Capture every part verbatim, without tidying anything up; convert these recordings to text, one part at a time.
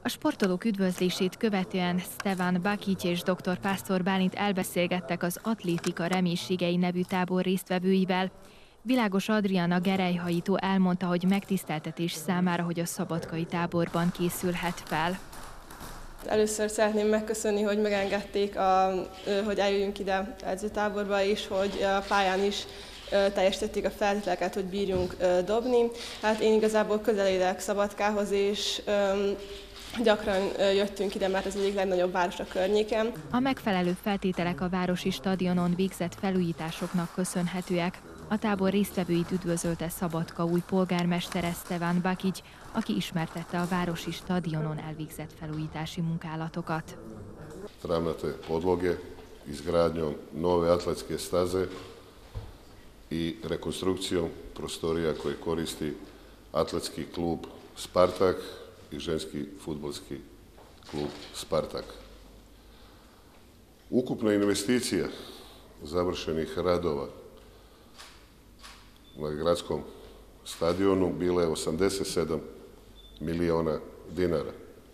A sportolók üdvözlését követően Stevan Bakic és dr. Pásztor Bálint elbeszélgettek az Atlétika Reménységei nevű tábor résztvevőivel. Világos Adriana gerelyhajító elmondta, hogy megtiszteltetés számára, hogy a szabadkai táborban készülhet fel. Először szeretném megköszönni, hogy megengedték, a, hogy eljöjjünk ide edzőtáborba, és hogy a pályán is teljesítették a feltételeket, hogy bírjunk dobni. Hát én igazából közel élek Szabadkához, és gyakran jöttünk ide, mert ez az egyik legnagyobb város a környéken. A megfelelő feltételek a városi stadionon végzett felújításoknak köszönhetőek. A tábor résztvevőit üdvözölte Szabadka új polgármestere Stevan Bakic, aki ismertette a városi stadionon elvégzett felújítási munkálatokat. Ravnate podloge, izgradnjom nove atletske staze i rekonstrukcijom prostorija koje koristi atletski klub Spartak i ženski fudbalski klub Spartak. Ukupna investicija završenih radova na gradskom stadionu bila je osamdeset sedam milijuna dinara.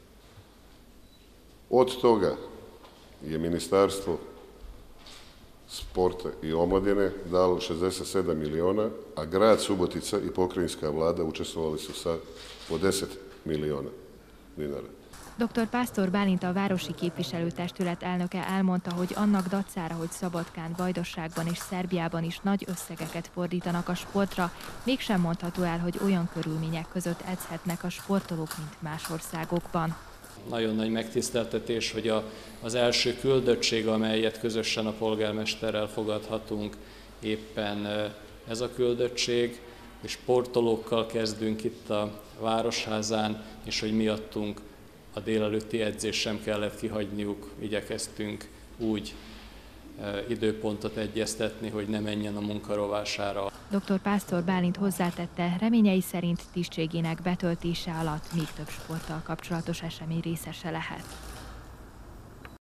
Od toga je Ministarstvo sporta i omladine dalo šezdeset sedam milijuna, a grad Subotica i pokrajinska vlada učestvovali su sa po deset milijuna dinara. doktor Pásztor Bálint, a városi képviselőtestület elnöke elmondta, hogy annak dacára, hogy Szabadkán, Vajdaságban és Szerbiában is nagy összegeket fordítanak a sportra, mégsem mondható el, hogy olyan körülmények között edzhetnek a sportolók, mint más országokban. Nagyon nagy megtiszteltetés, hogy a, az első küldöttség, amelyet közösen a polgármesterrel fogadhatunk, éppen ez a küldöttség, és sportolókkal kezdünk itt a Városházán, és hogy miattunk a délelőtti edzés sem kellett kihagyniuk, igyekeztünk úgy e, időpontot egyeztetni, hogy ne menjen a munka rovására. doktor Pásztor Bálint hozzátette, reményei szerint tisztségének betöltése alatt még több sporttal kapcsolatos esemény részese lehet.